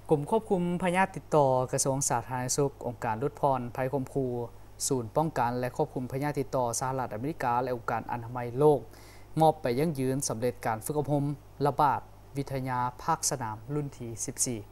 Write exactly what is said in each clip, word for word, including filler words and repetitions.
กลุ่มควบคุมพยาธิติดต่อกระทรวงสาธารณสุข องค์การลดพรภัยคมคูศูนย์ป้องกันและควบคุมพยาธิติดต่อสหรัฐอเมริกาและองค์การอนามัยโลกมอบไปยั่งยืนสำเร็จการฝึกอบรมระบาดวิทยาภาคสนามรุ่นที่ สิบสี่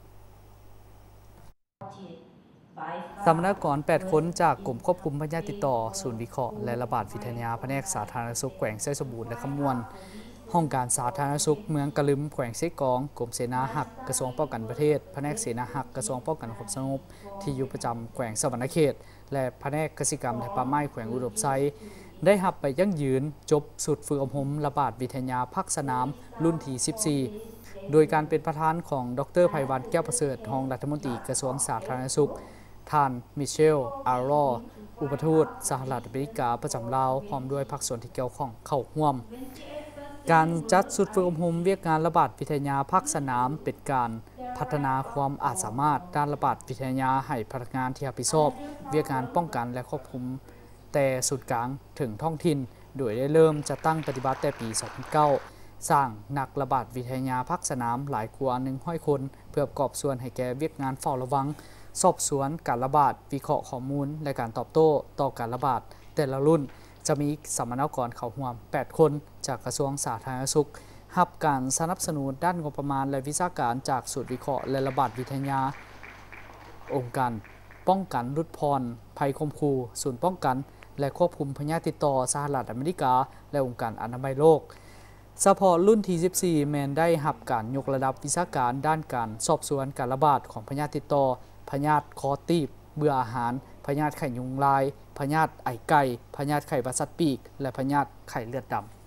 สัมมนากร แปด คนจากกลุ่มควบคุมพยาธิติดต่อศูนย์วิเคราะห์และระบาดวิทยาแผนกสาธารณสุขแขวงไซสมบูรณ์และคำมวนห้องการสาธารณสุขเมืองกะลึมแขวงไซกองกรมเสนาหักกระทรวงป้องกันประเทศแผนกเสนาหักกระทรวงป้องกันความสงบที่อยู่ประจำแขวงสวรรณเขตและแผนกกสิกรรมและป่าไม้แขวงอุดมไซได้หับไปยั่งยืนจบสุดฝึกอบรมระบาดวิทยาภาคสนามรุ่นที่ สิบสี่ โดยการเป็นประธานของดรไพวันแก้วประเสริฐรองรัฐมนตรีกระทรวงสาธารณสุขท่านมิเชล อารออุปทูตสหรัฐอเมริกาประจำลาวพร้อมด้วยภาคส่วนที่เกี่ยวข้องเข้าร่วมการจัดสุดฝึกอบรมเวียกงานระบาดวิทยาภาคสนามเป็นการพัฒนาความอาจสามารถด้านระบาดวิทยาให้พนักงานที่รับผิดชอบเวียกงานป้องกันและควบคุมแต่สุดกลางถึงท้องถิ่นโดยได้เริ่มจะตั้งปฏิบัติแต่ปี สองพันเก้า สร้างนักระบาดวิทยาภาคสนามหลายกว่าหนึ่งร้อยคนเพื่อประกอบส่วนให้แก่เวียกงานเฝ้าระวังสอบสวนการระบาดวิเคราะห์ข้อมูลและการตอบโต้ต่อการระบาดแต่ละรุ่นจะมีสัมมนากรเข้าร่วมแปดคนจากกระทรวงสาธารณสุขรับการสนับสนุนด้านงบประมาณและวิชาการจากศูนย์วิเคราะห์และระบาดวิทยาองค์การป้องกันลดพรภัยคมคูศูนย์ป้องกันและควบคุมพยาธิติดต่อสหรัฐอเมริกาและองค์การอนามัยโลกเฉพาะรุ่นที่ สิบสี่ แมนได้รับการยกระดับวิชาการด้านการสอบสวนการระบาดของพยาธิติดต่อพยาธิคอตีบเบื่ออาหารพยาธิไข้ยุงลายพยาธิไอไก่พยาธิไข้หวัดสัตว์ปีกและพยาธิไข้เลือดดำ